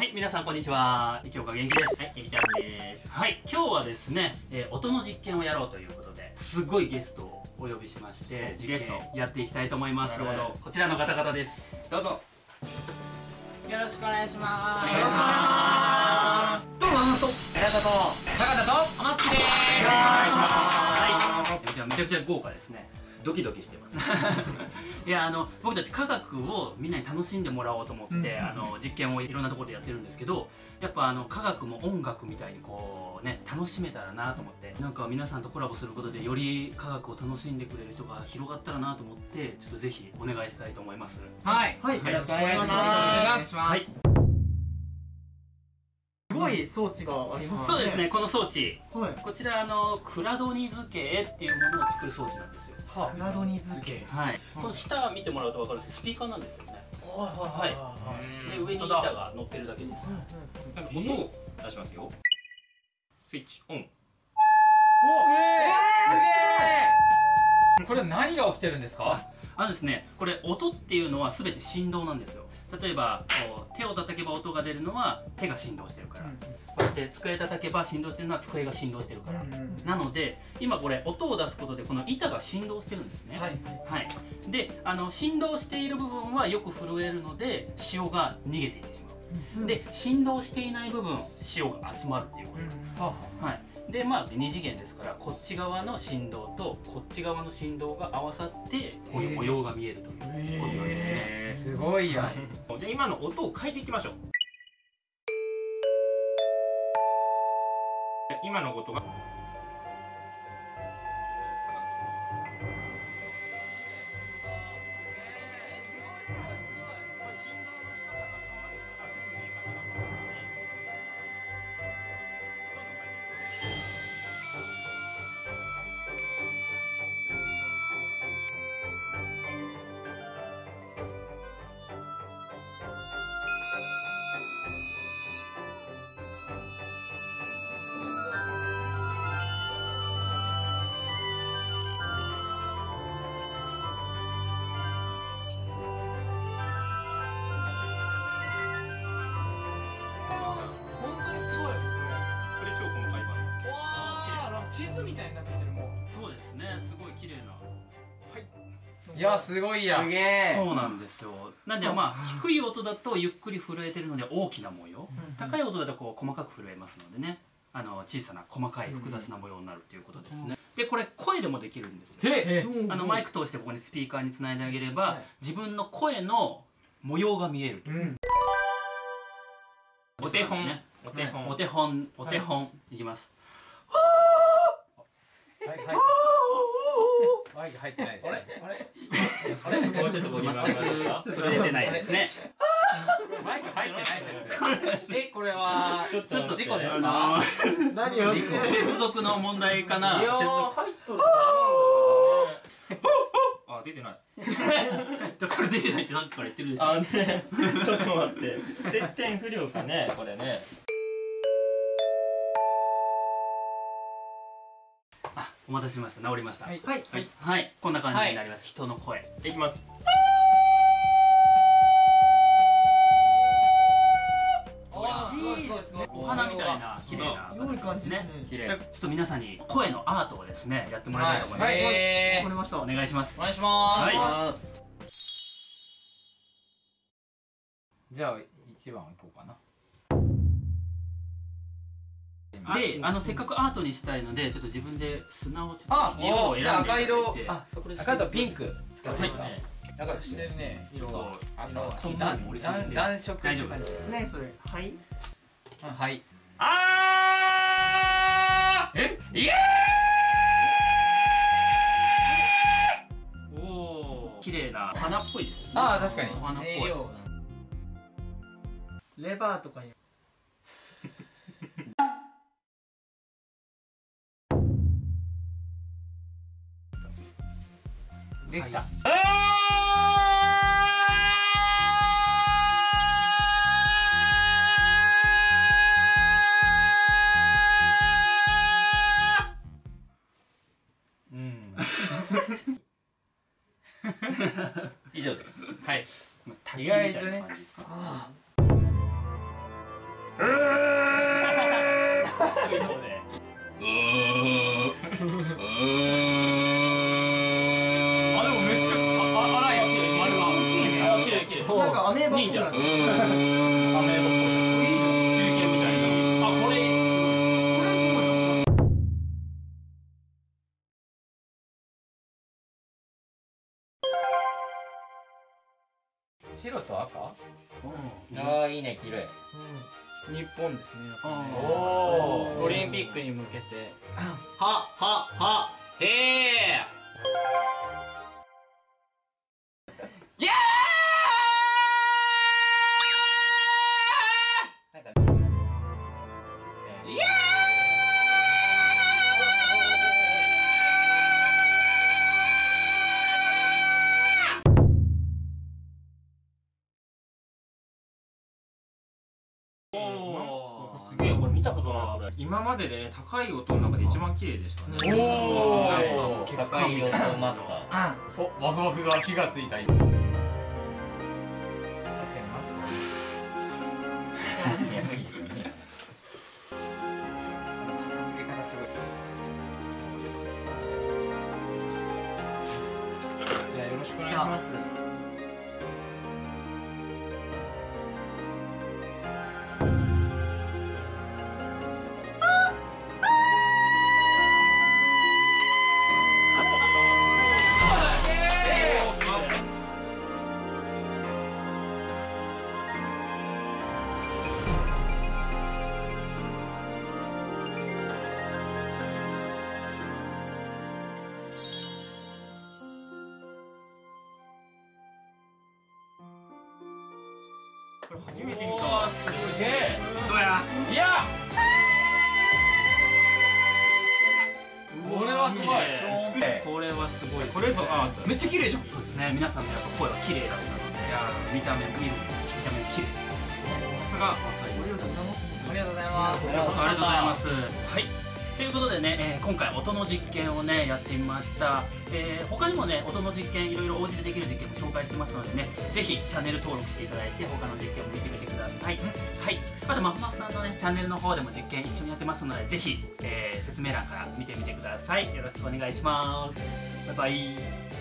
はい、皆さんこんにちは。一岡元気です。 はい、エビちゃんです。 はい、今日はですね、音の実験をやろうということで、すごいゲストをお呼びしまして、実験やっていきたいと思います。 なるほど。 こちらの方々です。どうぞ。 よろしくお願いします。 お願いします。どうも、あなたと、 寺田と、坂田と、天月です。 お願いします。はい、じゃあめちゃくちゃ豪華ですね。ドキドキしてます。いや僕たち科学をみんなに楽しんでもらおうと思って実験をいろんなところでやってるんですけど、やっぱ科学も音楽みたいにこうね楽しめたらなと思って、なんか皆さんとコラボすることでより科学を楽しんでくれる人が広がったらなと思って、ちょっとぜひお願いしたいと思います。 はい、はい、よろしくお願いします。お願いします。 すごい装置がありますね。 そうですね、この装置、 はい、 こちらクラドニ図形っていうものを作る装置なんですよ。 クラドニ図形。はい。 この下見てもらうと分かるんですけど、スピーカーなんですよね。はい。で上に板が乗ってるだけです。 なんか音を出しますよ。スイッチオン。お、すげえ。これ何が起きてるんですか？ ですね、これ音っていうのは全て振動なんですよ。例えばこう手を叩けば音が出るのは手が振動してるから、こうやって机叩けば振動してるのは机が振動してるから、なので今これ音を出すことでこの板が振動してるんですね。はい、で振動している部分はよく震えるので塩が逃げていってしまう。で振動していない部分塩が集まるっていうことなんです。はい、で2次元ですから、こっち側の振動とこっち側の振動が合わさってこういう模様が見えるということなんですね。 すごいや。じゃあ今の音を変えていきましょう。今の音が地図みたいになってきてる。もうそうですね、すごい綺麗な。 いや、すごいや。すげえ。 そうなんですよ。なんで低い音だとゆっくり震えてるので大きな模様、高い音だとこう細かく震えますのでね、小さな細かい複雑な模様になるっていうことですね。でこれ声でもできるんですよ。マイク通してここにスピーカーにつないであげれば、自分の声の模様が見えるという。お手本ね、お手本いきます。 はいはい。マイク入ってないですね。 あれもうちょっと全く震えてないですね。 マイク入ってないです。これはちょっと事故ですか？ 何を？ 接続の問題かな。 いやー、入っとる。 あ、出てない。 だから出てないって何から言ってるんですよ。 ちょっと待って。接点不良かね、これね。 お待たせしました。治りました。 はいはい、こんな感じになります。人の声いきます。 お花みたいな綺麗な形ですね。ちょっと皆さんに声のアートをですねやってもらいたいと思います。 わかりました。 お願いします。 お願いします。じゃあ1番いこうかな。 でせっかくアートにしたいので、ちょっと自分で砂をちょっと色を選んでいただいて、 赤とピンク使っていいですか？だからしてるね。 ちょっと暖色。 大丈夫。 何それ？はい。 はい。 イエーイ！おお、綺麗な花っぽいですよね。 確かに。 お花っぽい。 レバーとかに。 できた。 以上です。はい。 意外とね。 低い方で。あ、でもめっちゃ荒いよ。丸が。綺麗綺麗。 なんかアメーバっぽくなる。 アメーバっぽい。いいじゃん。手裏剣みたいな。あ、これすごい。 白と赤？ ああいいね、綺麗。 日本ですね。 おお。 オリンピックに向けて。 はへえ。イエーイ。イエすげえ、これ見たことない。これ今まででね、高い音の中で一番綺麗でしたね。 ーイ。おお。 高い音マスター。 お、ワフワフが火がついた今。確かにマスク。 いや無理でしょうね。 片付け方すごい。じゃあよろしくお願いします。 これ初めて見た。 すげえ。 どうや。 いや。これはすごい。 これはすごい。 これぞアート。 めっちゃ綺麗じゃん。 そうですね。皆さんのやっぱ声は綺麗だったので、いや見た目綺麗。さすが。 ありがとうございます。 こちらこそありがとうございます。はい。ということでね、今回音の実験をねやってみました。他にもね音の実験いろいろ応じてできる実験も紹介してますのでね、ぜひチャンネル登録していただいて他の実験も見てみてください。はい。あとまふまふさんのねチャンネルの方でも実験一緒にやってますので、ぜひ、説明欄から見てみてください。よろしくお願いします。バイバイ。